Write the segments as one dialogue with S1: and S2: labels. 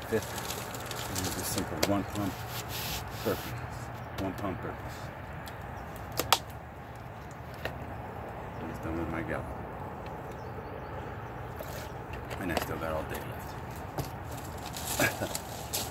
S1: fifth. And do just simple one pump burpees. One pump burpees. And it's done with my gallop. And I still got all day left.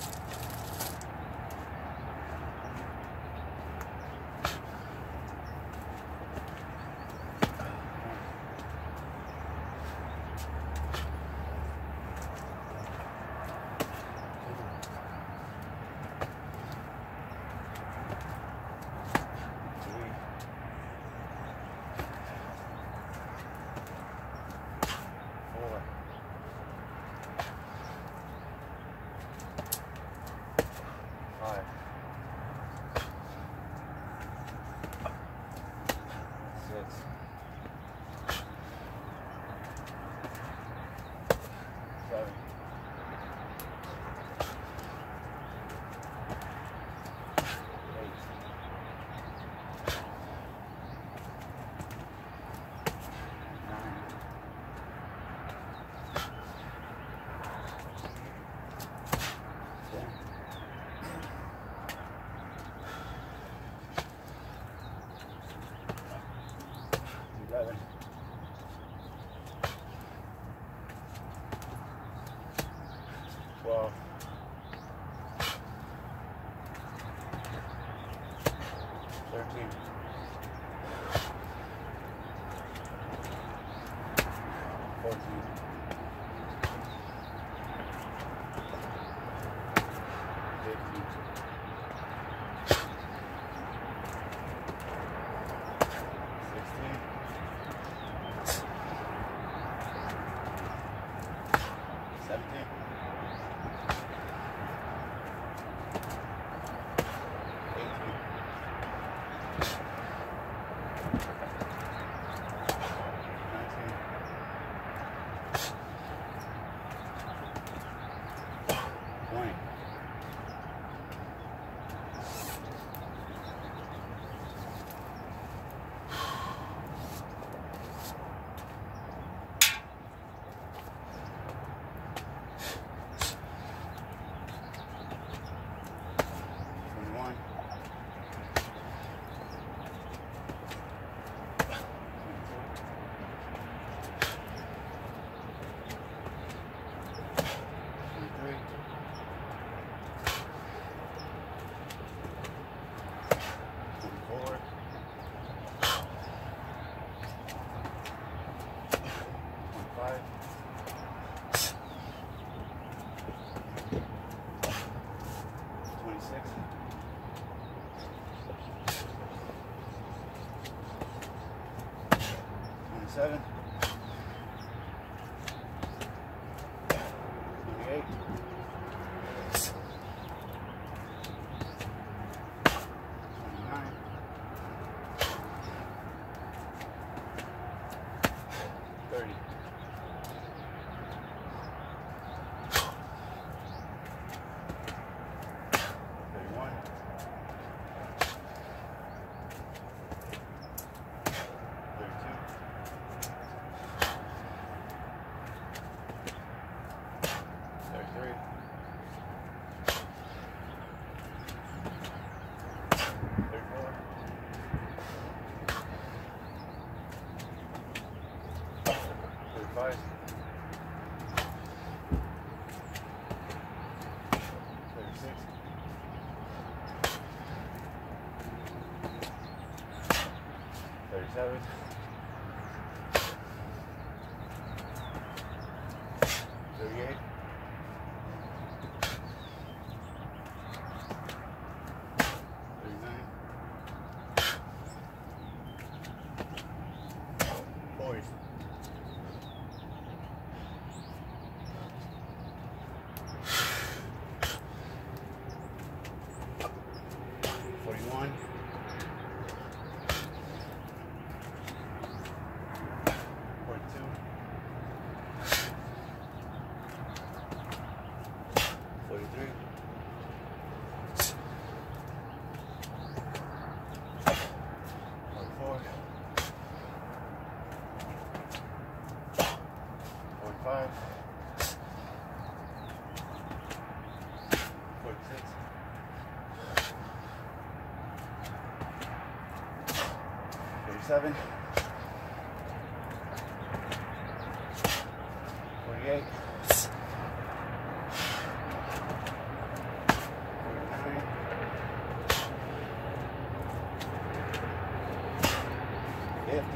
S1: Well, 13, 14, 15, 16, 17, 20. Seven, 28, 29, 30, 31, 32, 33, 34, 35, 36, 37, 38, 47, 48, 49, 50.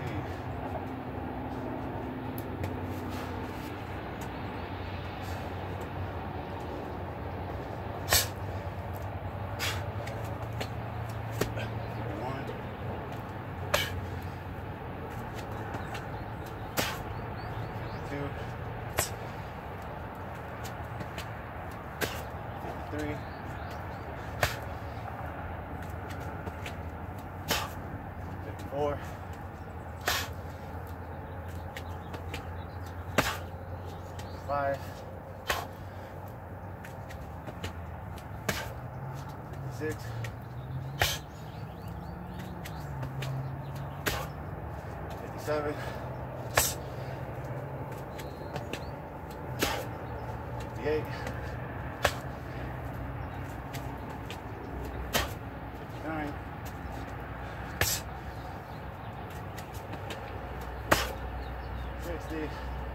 S1: 53, 54, 55, 56, 57, 58, 59, 60,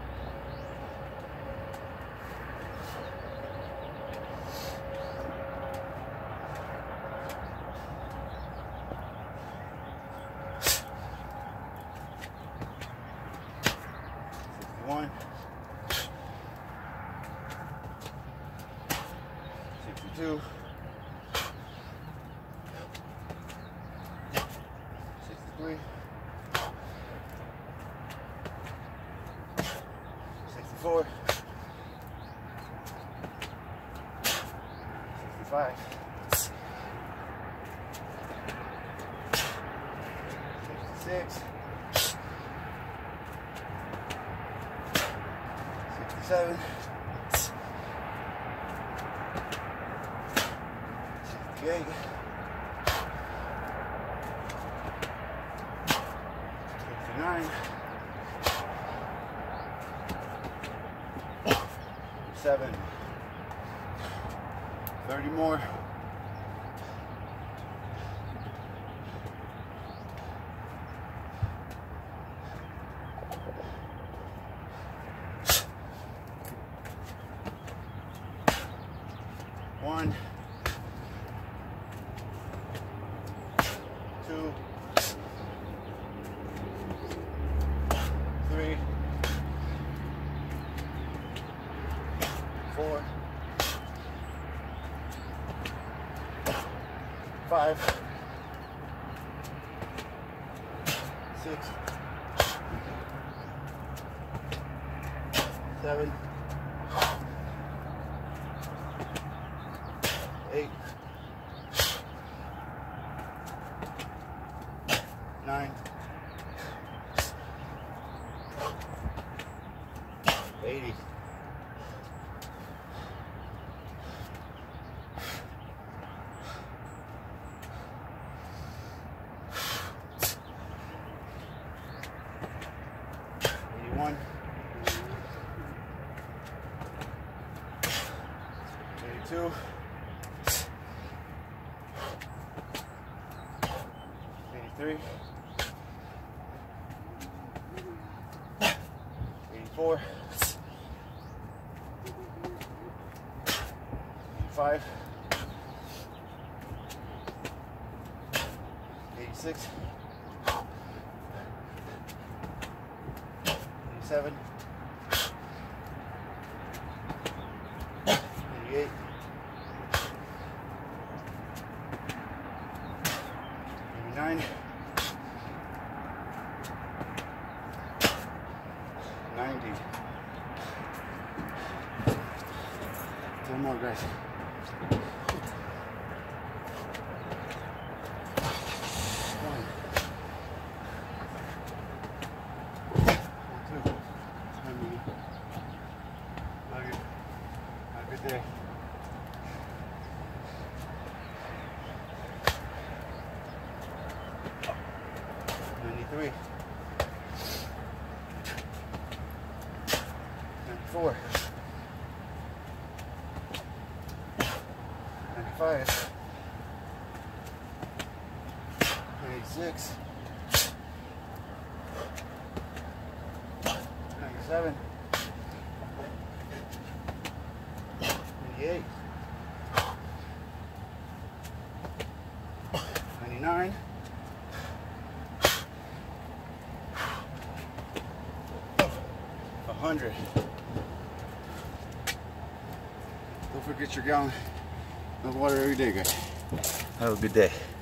S1: 61, 62, 63, 64, 65, 66, 67, 68, 69, 7, 30 more. One, 2, 3, 4, 5, 6, 7, 8, 9, 80. One, 82, 83, 84, 85, 86, 87, 88, 89, 90. 10 more, guys. One, 2. Love you. Have a good day. Three, 94, 95, 96, 97. 98. 99. 100. Don't forget you're gallon of water every day, guys. Have a good day.